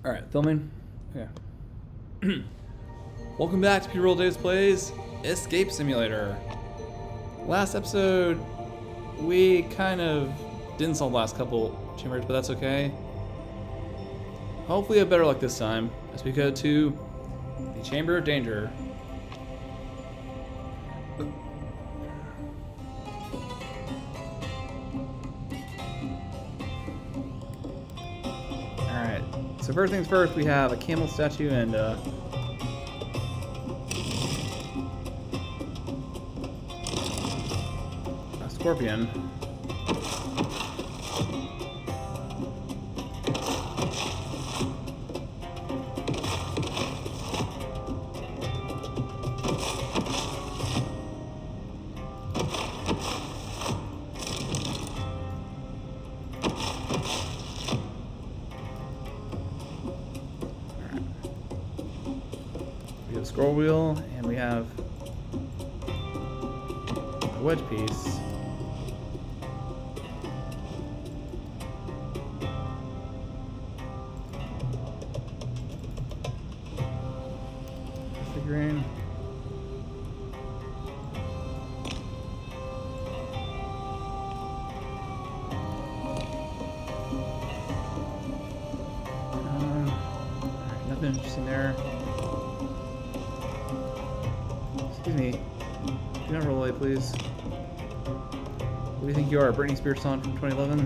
Alright, filming? Okay. Welcome back to P-Roll Days Plays Escape Simulator. Last episode, we kind of didn't solve the last couple chambers, but that's okay. Hopefully have better luck this time, as we go to the Chamber of Danger. Alright, so first things first, we have a camel statue and a scorpion. We have a scroll wheel and we have a wedge piece. Figurine. Alright, nothing interesting there. Excuse me. Do not roll away, please. What do you think you are, a Britney Spears song from 2011?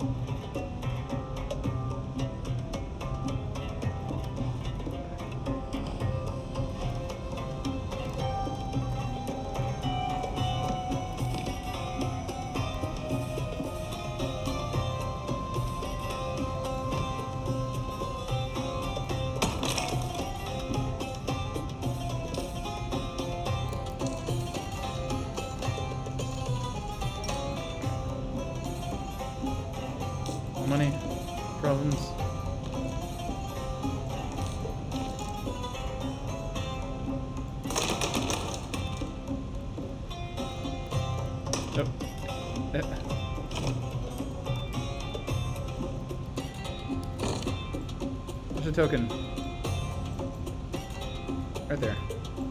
Money problems. Nope. Where's the token? Right there.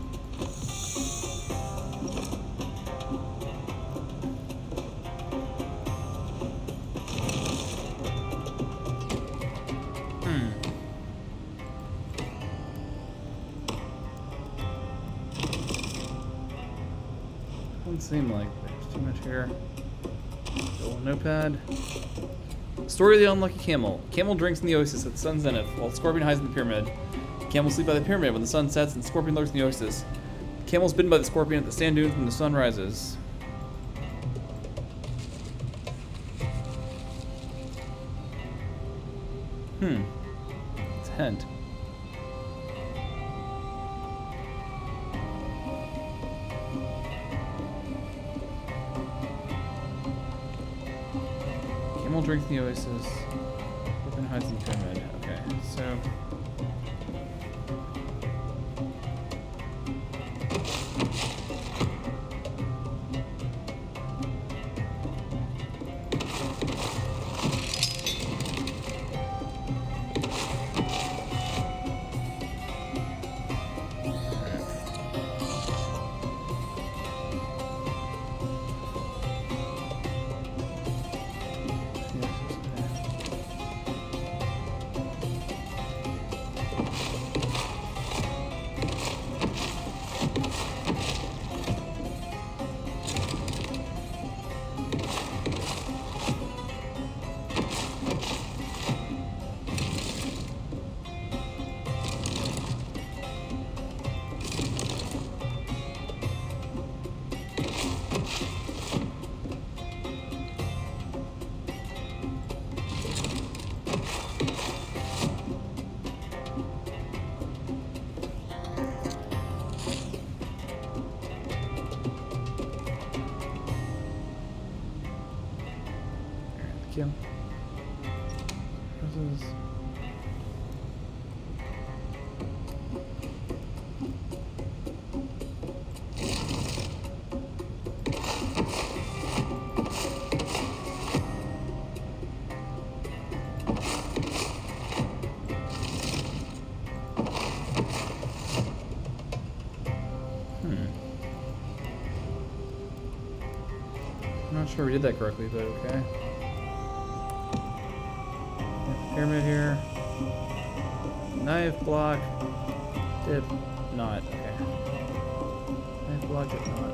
Doesn't seem like there's too much here. Little notepad. Story of the unlucky camel. Camel drinks in the oasis at the sun's zenith, while the scorpion hides in the pyramid. Camels sleep by the pyramid when the sun sets, and the scorpion lurks in the oasis. Camel's bitten by the scorpion at the sand dunes when the sun rises. It's a hint. Camel drinks in the oasis. Scorpion hides in the pyramid. Okay, so. Kill. This is we did that correctly, but okay. Pyramid here. Knife block. Dip not. Okay. Knife block dip not.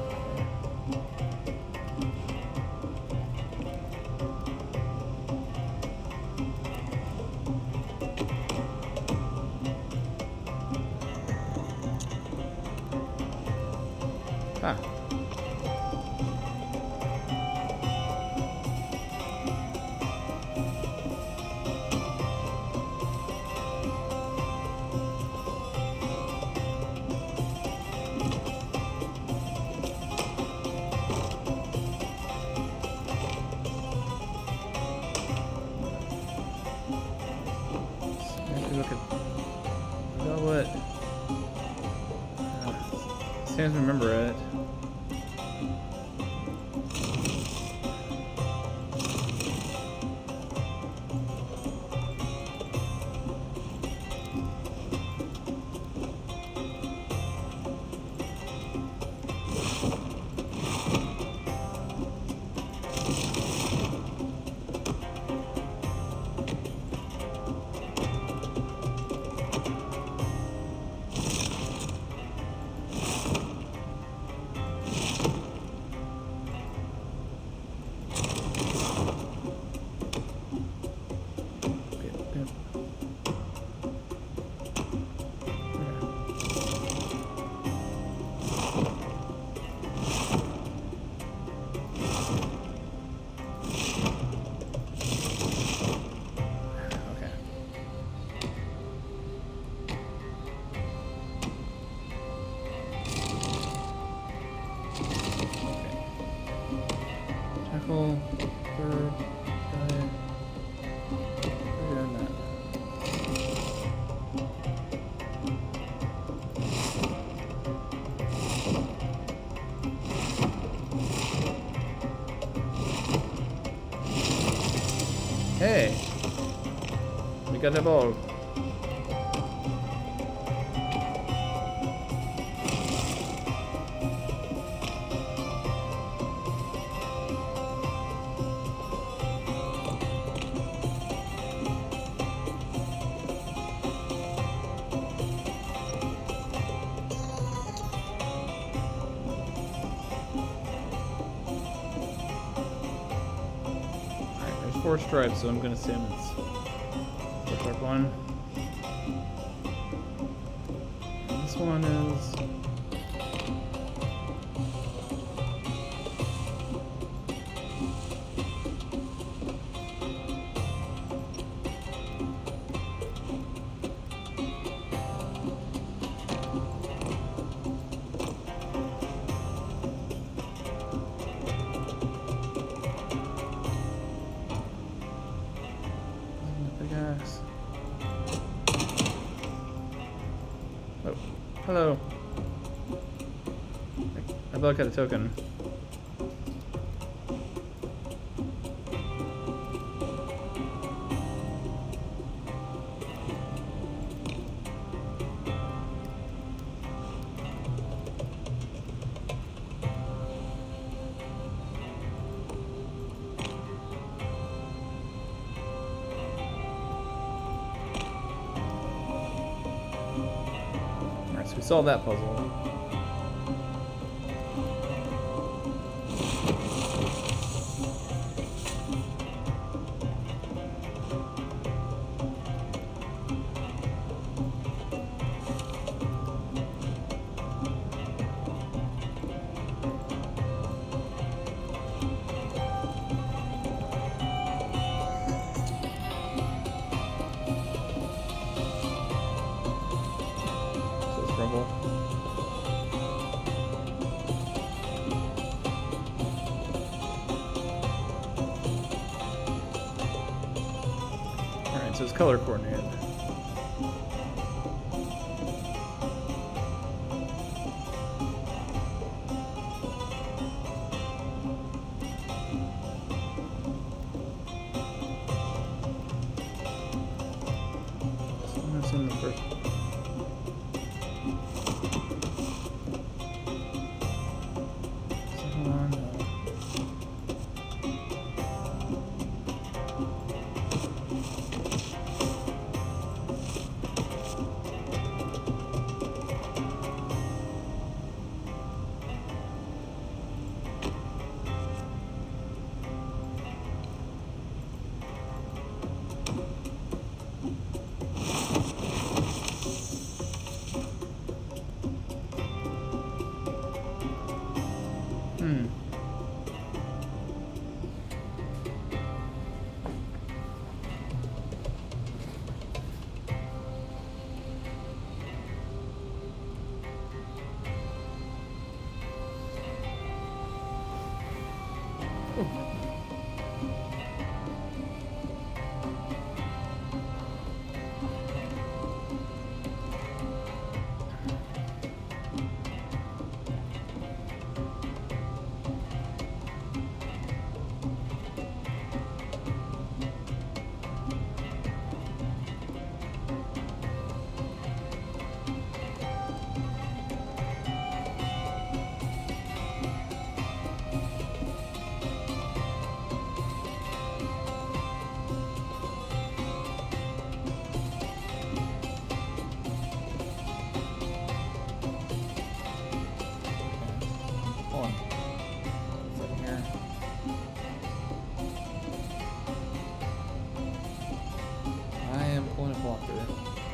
Ah. Look at what seems to remember it. Tackle, bird, guy. We're doing that. Hey! We got the ball. There's 4 stripes, so I'm gonna assume it's 4 stripe 1. And this one is oh, hello. I thought I got a token. Alright, so we solved that puzzle. Rumble. Alright, so it's color coordinated. So I'm gonna send the first. walk through.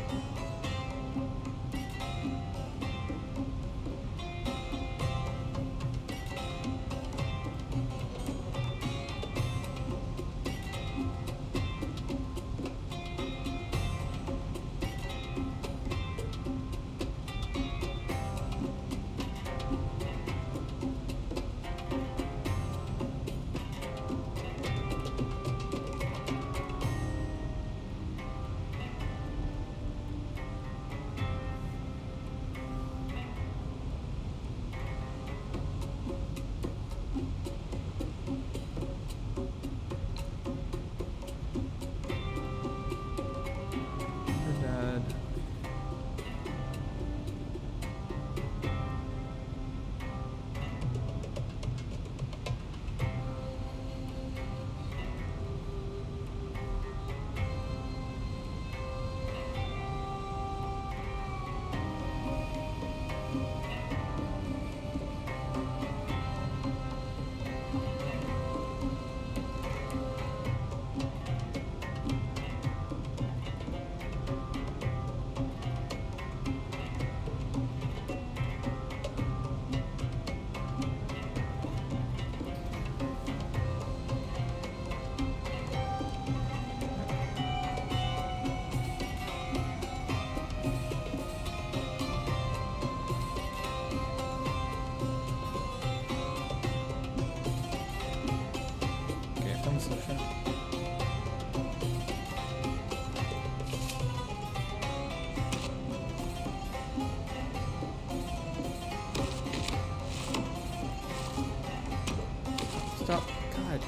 Stop. God.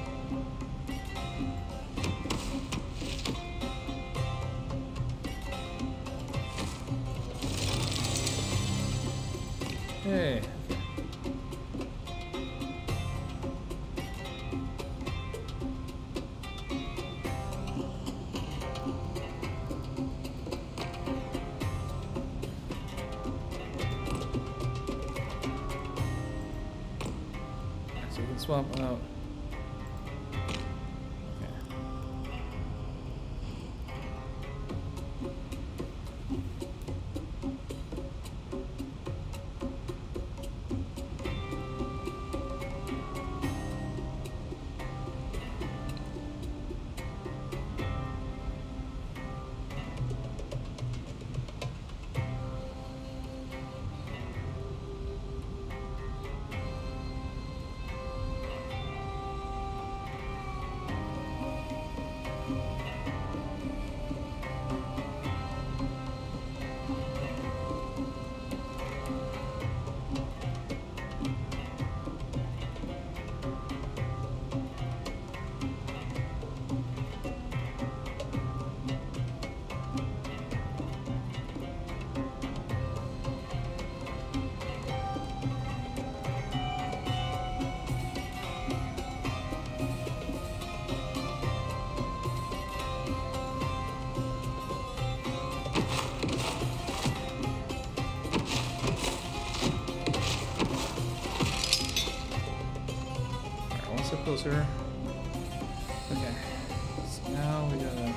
Hey. So we can swap out. Closer. Okay. So now we gotta.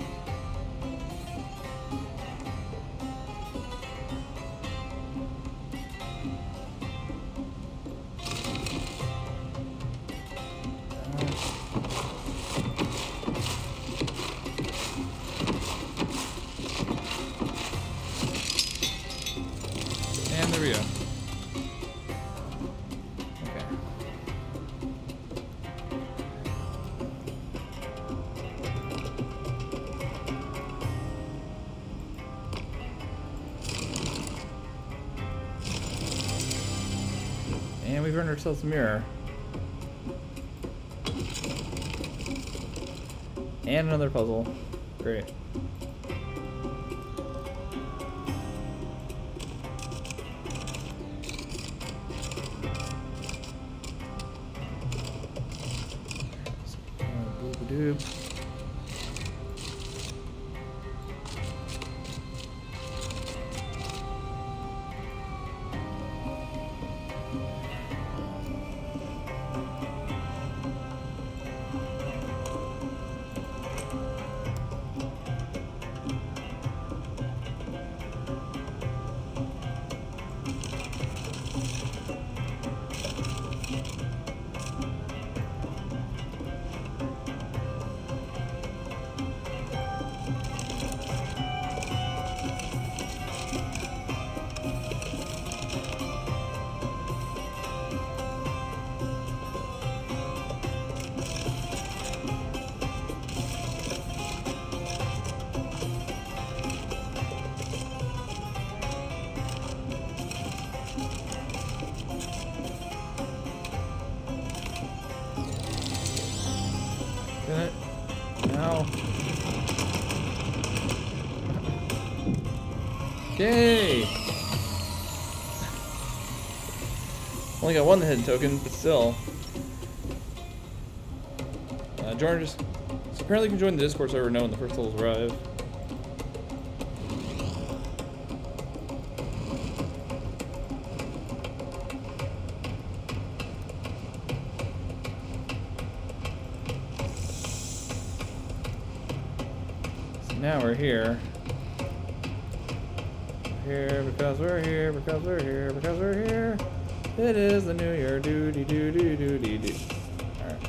And there we go. And we've earned ourselves a mirror. And another puzzle. Great. Boop-a-doop. Spin it. Now. Yay! Only got one hidden token, but still. So apparently you can join the Discord server now when the first levels arrive. So now we're here. Here because we're here, because we're here, because we're here. It is the new year. Doody doo doo doo doo doo. Alright.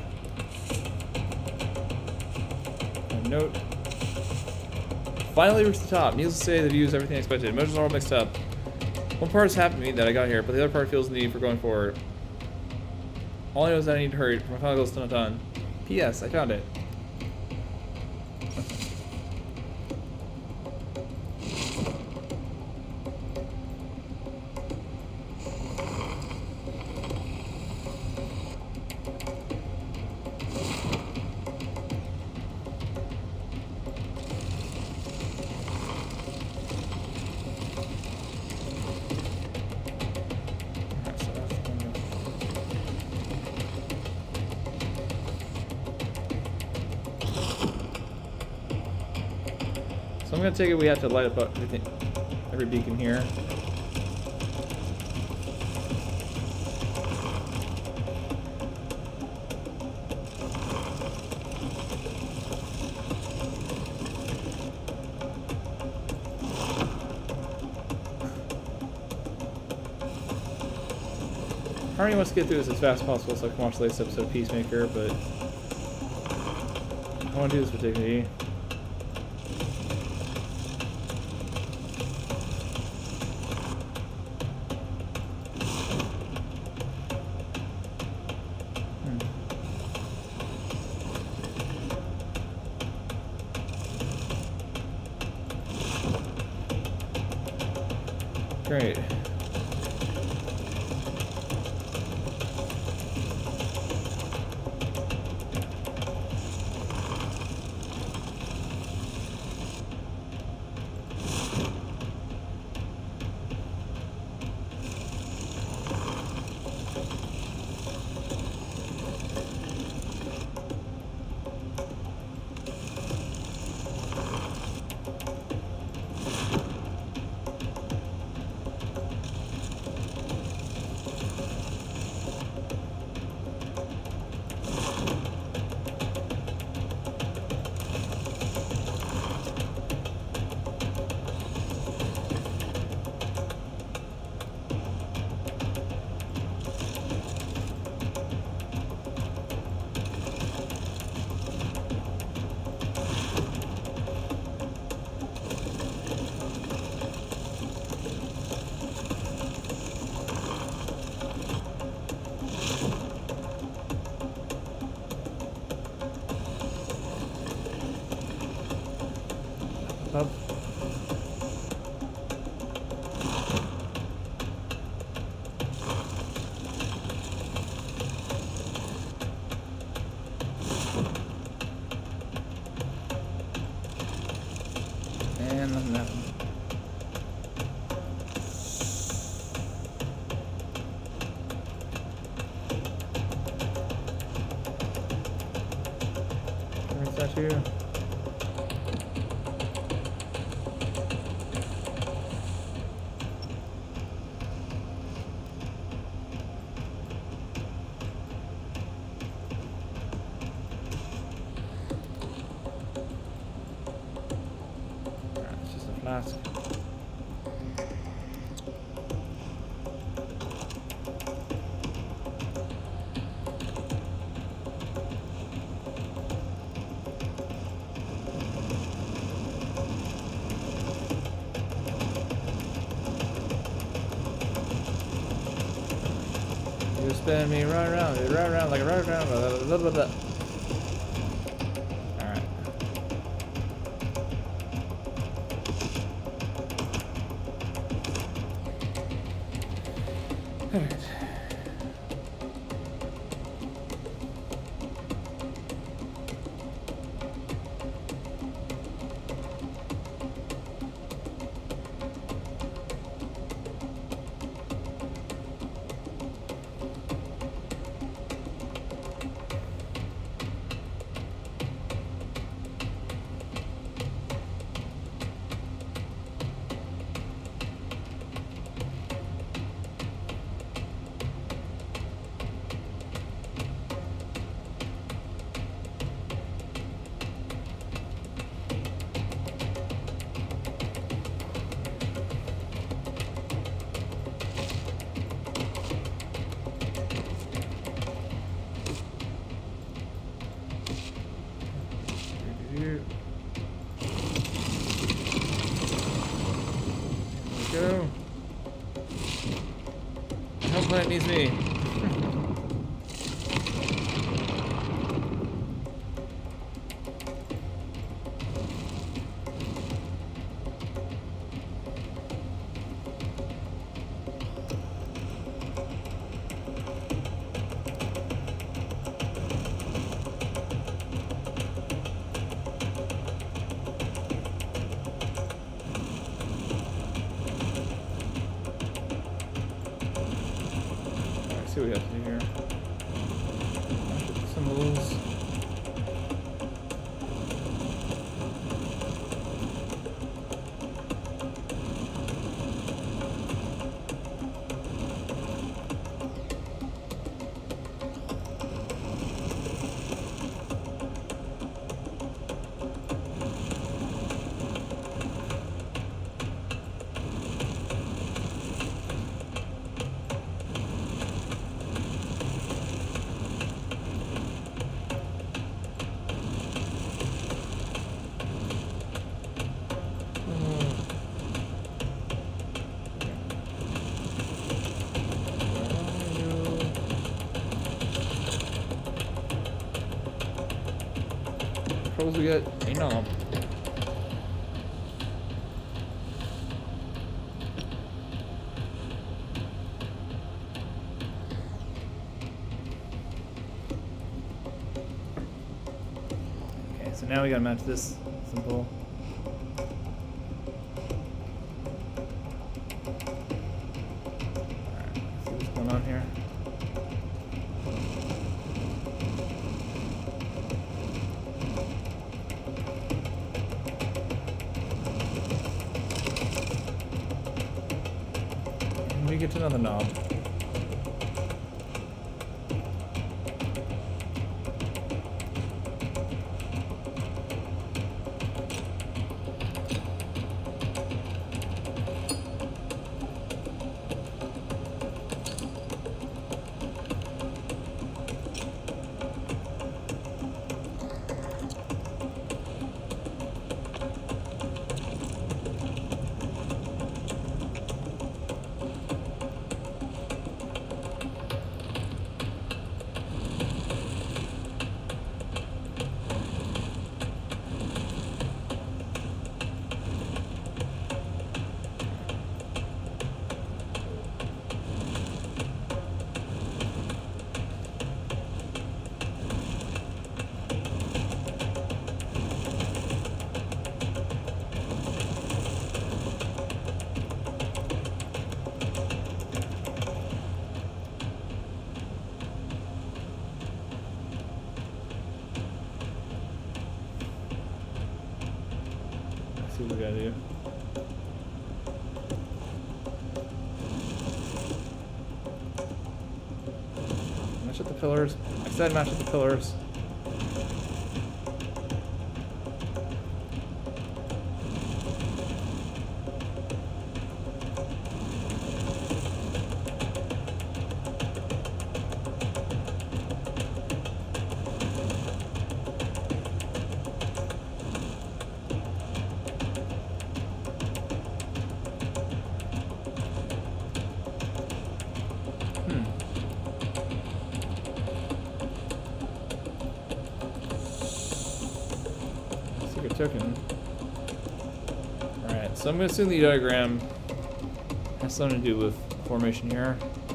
Note. Finally reached the top. Needless to say, the view is everything I expected. Emotions are all mixed up. One part is happy to me that I got here, but the other part feels the need for going forward. All I know is that I need to hurry. My final goal is still not done. P.S. I found it. So I'm gonna take it we have to light up every beacon here. Harmony wants to get through this as fast as possible so I can watch the latest episode of Peacemaker, but I want to do this with dignity. Great. Up. And nothing happened. Where's that here? Flask. You spin me right around like a right around, blah, blah, blah. Alright. planet needs me. See what we have to do here. Symbols. Troubles we get a knob. Okay, so now we gotta match this symbol. Alright, see what's going on here. We get to another knob. See what we gotta do. Match up the pillars. I said match up the pillars. Token. Alright, so I'm going to assume the diagram has something to do with formation here.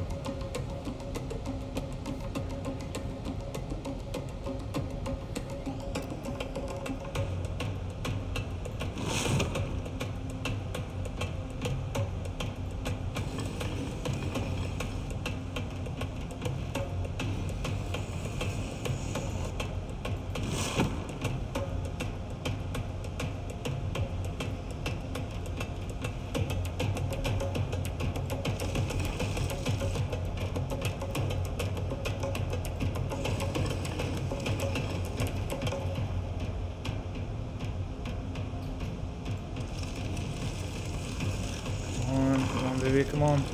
Come on, baby, come on.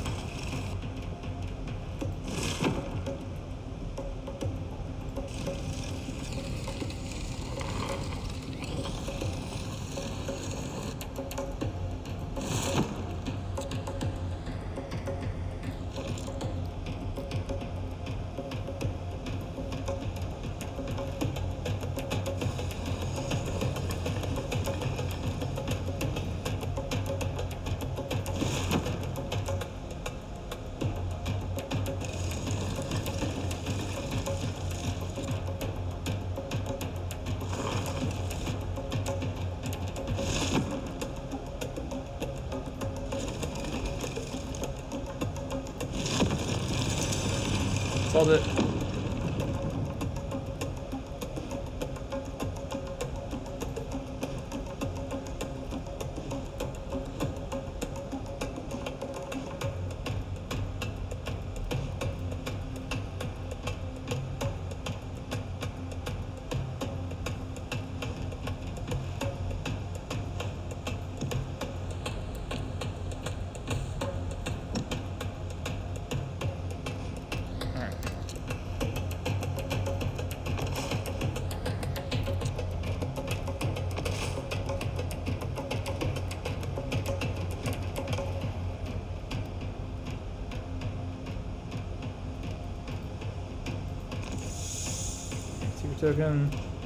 Solved it. Token.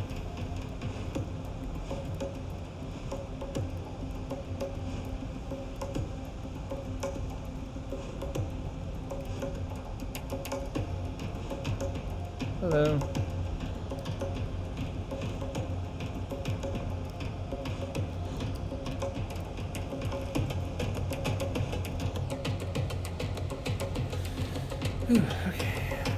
Hello. Okay.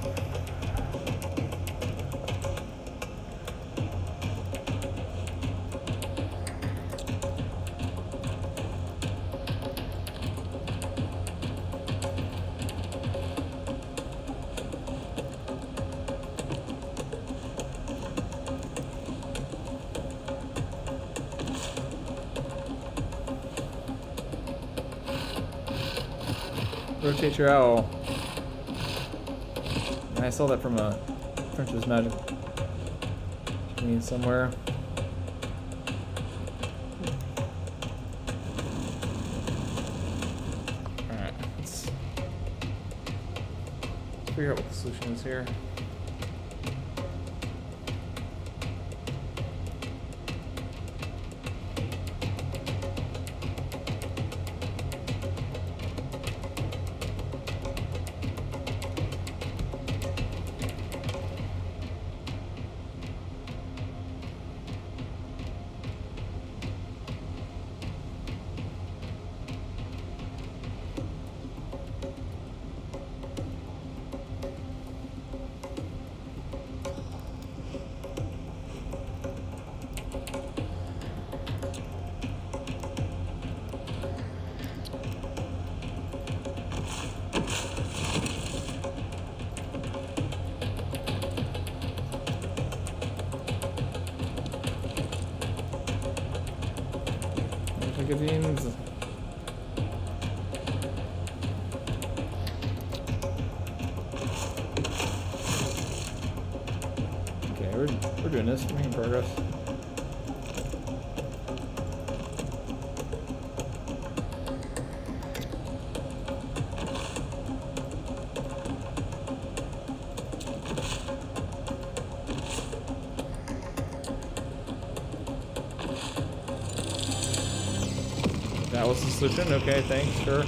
Rotate your owl. I saw that from a French's Magic. Need somewhere. Alright, let's figure out what the solution is here. Magazines. Okay, we're doing this. We're making progress. That was the solution? Okay, thanks, sure.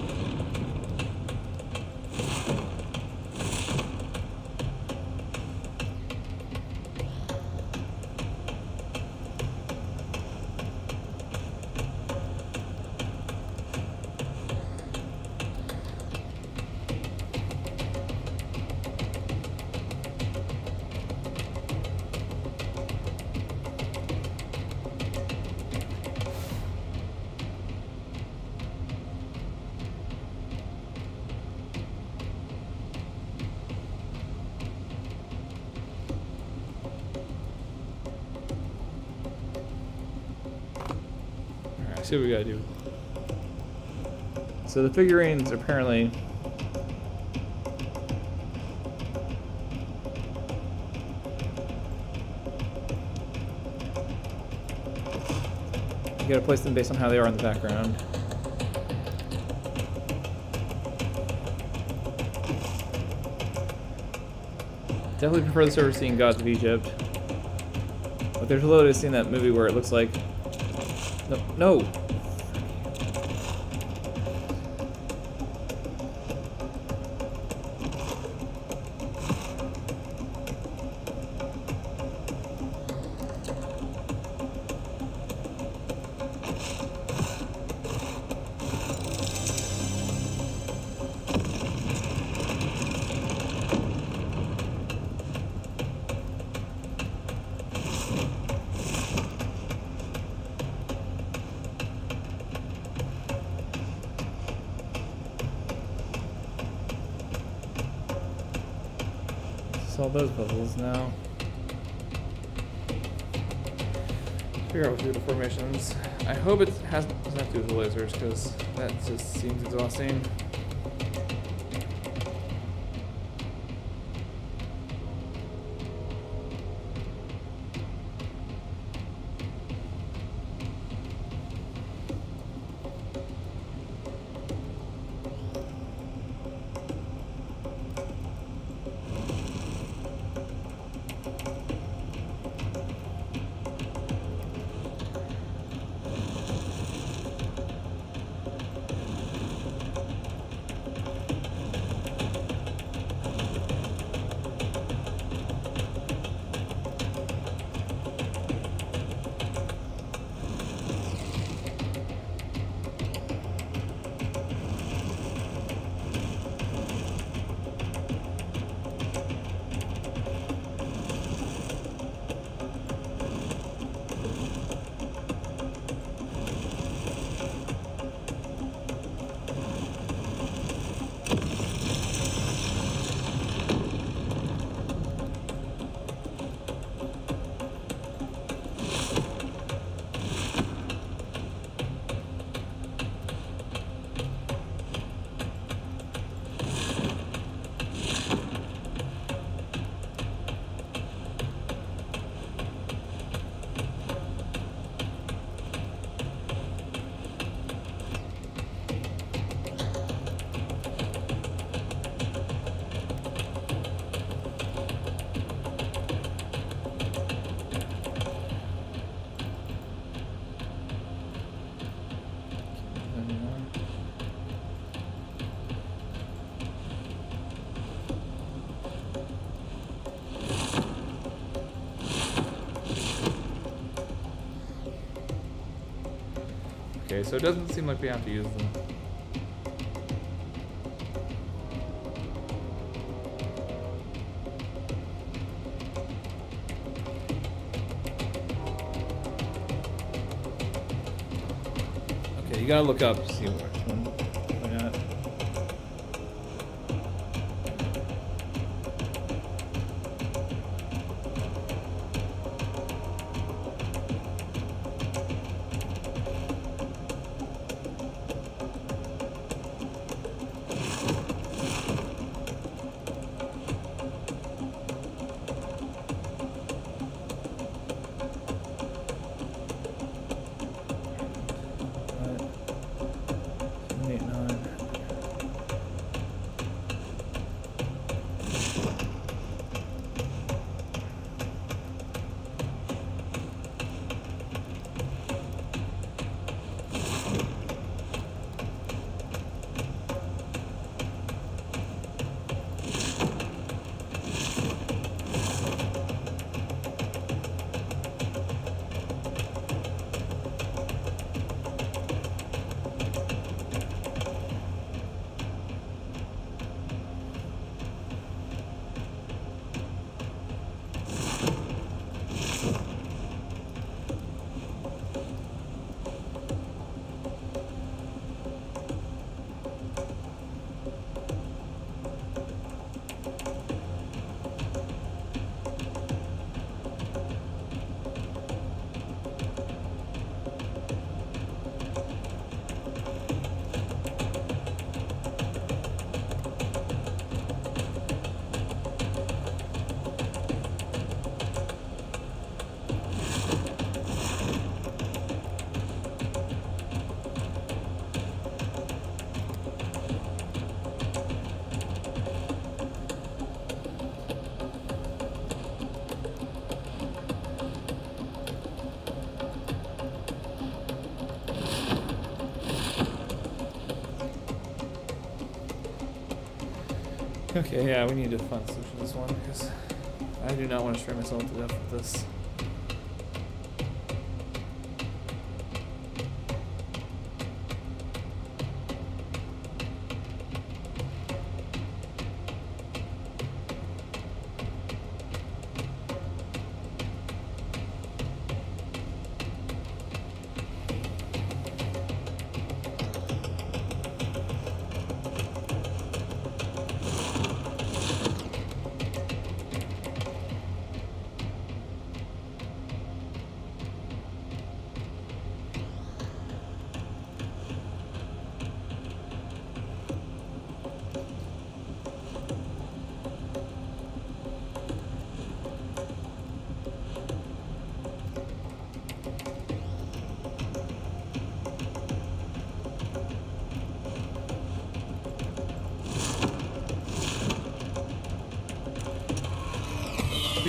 See what we gotta do. So the figurines apparently you gotta place them based on how they are in the background. Definitely prefer this over seeing Gods of Egypt. But there's a load of seeing that movie where it looks like no. solve those puzzles now. Figure out what to do with the formations. I hope it doesn't have to do with the lasers, because that just seems exhausting. Okay, so it doesn't seem like we have to use them. Okay, you gotta look up to see which one I got. Okay, yeah, we need to find a solution to this one, because I do not want to strain myself to death with this.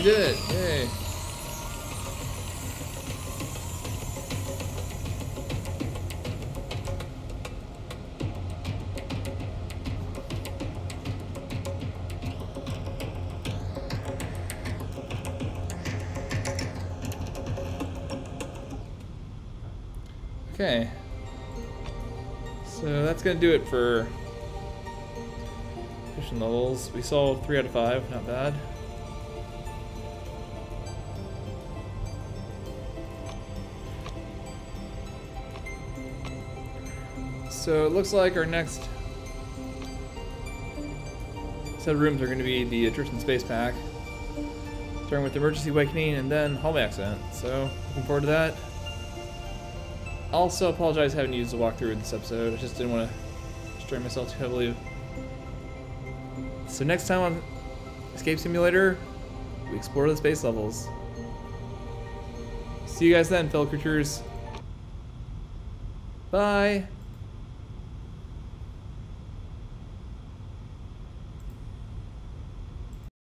We did it! Yay! Okay. So that's gonna do it for fishing levels. We solved 3 out of 5, not bad. So it looks like our next set of rooms are going to be the Drifting Space Pack, starting with Emergency Awakening and then Hallway Accident. So looking forward to that. Also apologize I haven't used the walkthrough in this episode. I just didn't want to strain myself too heavily. So next time on Escape Simulator, we explore the space levels. See you guys then, fellow creatures. Bye!